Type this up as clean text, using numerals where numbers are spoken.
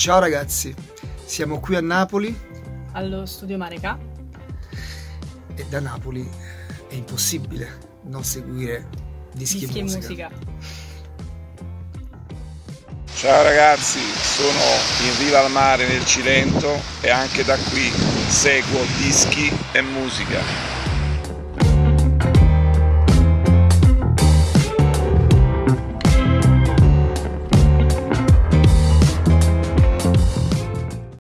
Ciao ragazzi, siamo qui a Napoli allo studio Mareca e da Napoli è impossibile non seguire Dischi e Musica. Ciao ragazzi, sono in riva al mare nel Cilento e anche da qui seguo Dischi e Musica.